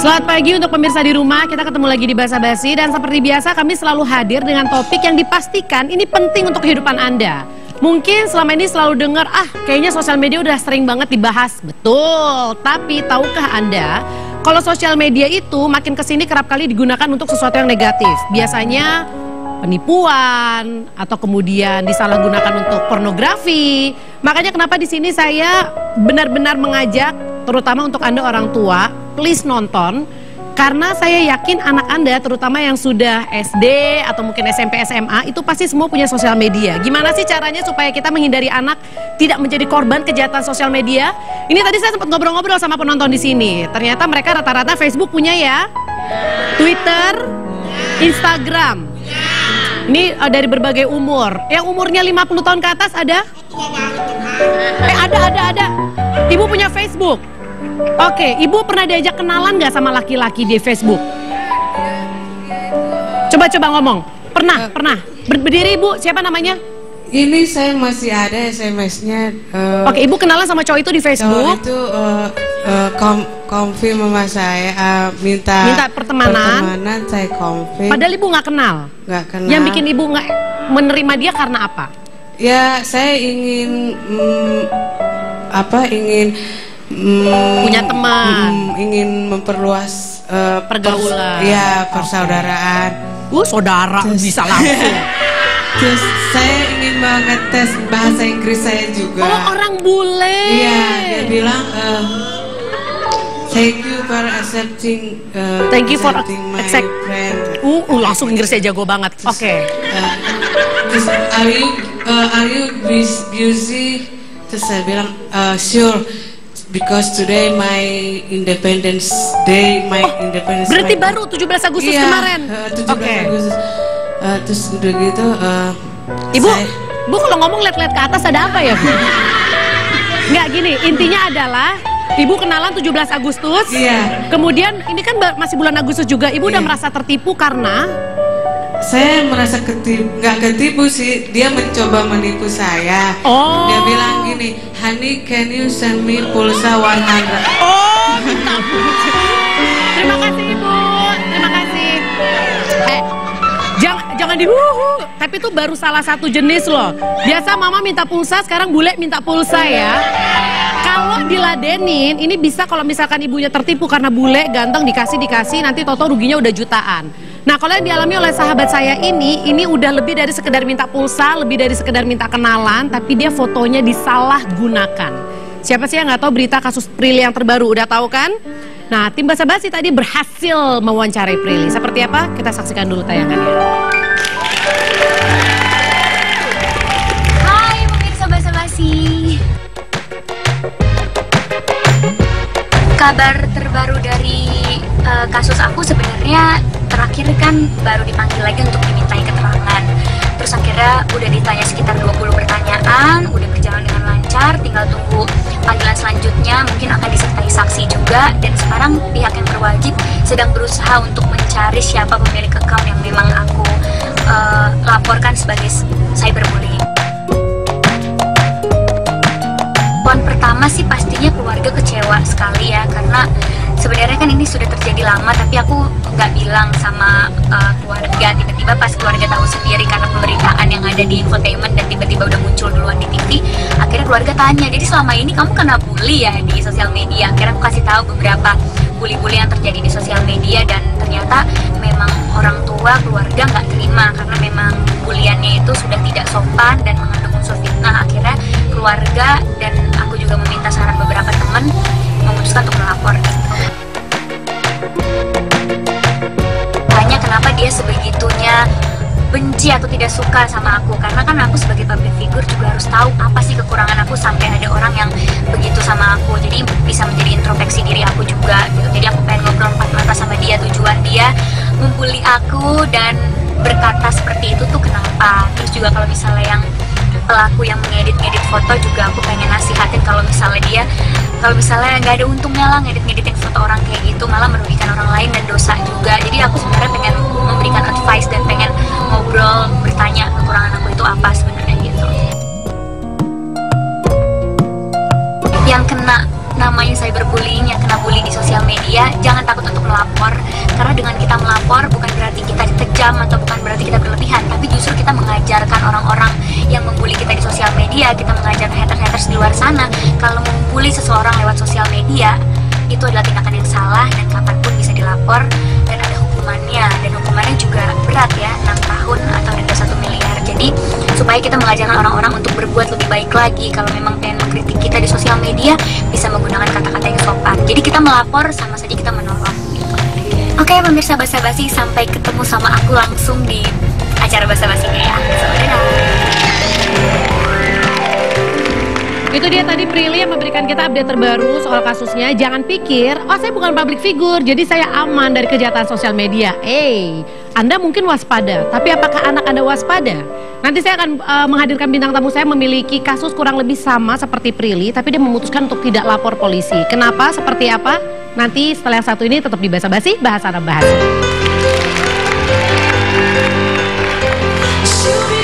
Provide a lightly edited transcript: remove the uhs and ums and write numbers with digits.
Selamat pagi untuk pemirsa di rumah, kita ketemu lagi di Basa Basi dan seperti biasa kami selalu hadir dengan topik yang dipastikan ini penting untuk kehidupan Anda. Mungkin selama ini selalu dengar, kayaknya sosial media udah sering banget dibahas. Betul, tapi tahukah Anda kalau sosial media itu makin kesini kerap kali digunakan untuk sesuatu yang negatif. Biasanya penipuan atau kemudian disalahgunakan untuk pornografi. Makanya kenapa di sini saya benar-benar mengajak terutama untuk Anda orang tua, please nonton. Karena saya yakin anak Anda, terutama yang sudah SD atau mungkin SMP, SMA, itu pasti semua punya sosial media. Gimana sih caranya supaya kita menghindari anak tidak menjadi korban kejahatan sosial media? Ini tadi saya sempat ngobrol-ngobrol sama penonton di sini. Ternyata mereka rata-rata Facebook punya ya, Twitter, Instagram. Ini dari berbagai umur. Yang umurnya 50 tahun ke atas ada? Ada. Ibu punya Facebook? Oke, Ibu pernah diajak kenalan nggak sama laki-laki di Facebook? Coba ngomong. Pernah. Berdiri Ibu, siapa namanya? Ini saya masih ada SMS-nya. Oke, Ibu kenalan sama cowok itu di Facebook? Cowok itu konfirm sama saya, minta pertemanan, saya konfirm. Padahal Ibu nggak kenal? Nggak kenal. Yang bikin Ibu nggak menerima dia karena apa? Ya, saya ingin punya teman, ingin memperluas pergaulan, persaudaraan. Saudara terus, bisa langsung. Terus saya ingin mengetes bahasa Inggris saya juga. Oh, orang bule. Iya, dia bilang thank you for accepting. Thank you for my friend. Langsung Inggrisnya jago banget. Oke. Terus are you busy? Terus saya bilang sure. Because today my Independence Day, Independence. Berarti baru 17 Agustus kemarin. 17 Agustus. Terus udah gitu. Ibu kalau ngomong lihat-lihat ke atas ada apa ya? Nggak gini, intinya adalah Ibu kenalan 17 Agustus. Iya. Kemudian ini kan masih bulan Agustus juga. Ibu udah merasa tertipu karena saya merasa nggak ketipu sih, dia mencoba menipu saya. Dia bilang gini, honey can you send me pulsa 100? Minta pulsa. Terima kasih Ibu, terima kasih. Jangan tapi itu baru salah satu jenis loh. Biasa mama minta pulsa, sekarang bule minta pulsa ya. Kalau diladenin, ini bisa kalau misalkan ibunya tertipu karena bule, ganteng, dikasih, nanti toto ruginya udah jutaan. Nah, kalau yang dialami oleh sahabat saya ini udah lebih dari sekedar minta pulsa, lebih dari sekedar minta kenalan, tapi dia fotonya disalahgunakan. Siapa sih yang nggak tahu berita kasus Prilly yang terbaru? Udah tahu kan? Nah, tim Basa Basi tadi berhasil mewawancarai Prilly. Seperti apa? Kita saksikan dulu tayangannya. Hai pemirsa Basa Basi. Kabar terbaru dari kasus aku sebenarnya terakhir kan baru dipanggil lagi untuk dimintai keterangan. Terus akhirnya udah ditanya sekitar 20 pertanyaan, udah berjalan dengan lancar, tinggal tunggu panggilan selanjutnya, mungkin akan disertai saksi juga. Dan sekarang pihak yang berwajib sedang berusaha untuk mencari siapa pemilik account yang memang aku laporkan sebagai cyberbullying. Poin pertama sih pastinya keluarga kecewa sekali ya, karena sebenarnya kan ini sudah terjadi lama, tapi aku nggak bilang sama keluarga. Tiba-tiba pas keluarga tahu sendiri karena pemberitaan yang ada di infotainment dan tiba-tiba udah muncul duluan di TV. Akhirnya keluarga tanya, jadi selama ini kamu kena bully ya di sosial media? Akhirnya aku kasih tahu beberapa bully-bully yang terjadi di sosial media, dan ternyata memang orang tua keluarga nggak terima karena memang buliannya itu sudah tidak sopan dan mengandung unsur fitnah. Akhirnya keluarga dan aku juga meminta saran beberapa teman memutuskan untuk melapor. Tanya kenapa dia sebegitunya benci atau tidak suka sama aku, karena kan aku sebagai public figure juga harus tahu apa sih kekurangan aku sampai ada orang yang begitu sama aku. Jadi bisa menjadi introspeksi diri aku juga gitu. Jadi aku pengen ngobrol empat mata sama dia, tujuan dia membuli aku dan berkata seperti itu tuh kenapa. Terus juga kalau misalnya yang pelaku yang mengedit foto juga aku pengen nasihatin kalau misalnya nggak ada untungnya lah ngedit-ngeditin foto orang kayak gitu, malah merugikan orang lain dan dosa juga. Jadi aku sebenarnya pengen memberikan advice dan pengen ngobrol, bertanya kekurangan aku itu apa sebenarnya gitu. Yang kena namanya cyberbullying, yang kena bully di sosial media, jangan takut untuk melapor. Karena dengan kita melapor bukan berarti kita kejam atau bukan berarti kita berlebihan, tapi justru kita mengajarkan orang-orang yang membuli kita di sosial media, kita mengajarkan haters-haters di luar sana kalau membuli seseorang lewat sosial media itu adalah tindakan yang salah dan kapanpun bisa dilapor dan ada hukumannya, dan hukumannya juga berat ya, 6 tahun atau denda 1 miliar. Jadi supaya kita mengajarkan orang-orang untuk berbuat lebih baik lagi, kalau memang pengen mengkritik kita di sosial media bisa menggunakan kata-kata yang sopan. Jadi kita melapor sama saja kita menolong. Oke pemirsa basa-basi, sampai ketemu sama aku langsung di acara basa-basinya ya. Itu dia tadi Prilly yang memberikan kita update terbaru soal kasusnya. Jangan pikir, oh saya bukan public figure, jadi saya aman dari kejahatan sosial media. Anda mungkin waspada, tapi apakah anak Anda waspada? Nanti saya akan menghadirkan bintang tamu saya memiliki kasus kurang lebih sama seperti Prilly, tapi dia memutuskan untuk tidak lapor polisi. Kenapa? Seperti apa? Nanti setelah yang satu ini tetap di Basa-Basi, Bahasa Bahasa.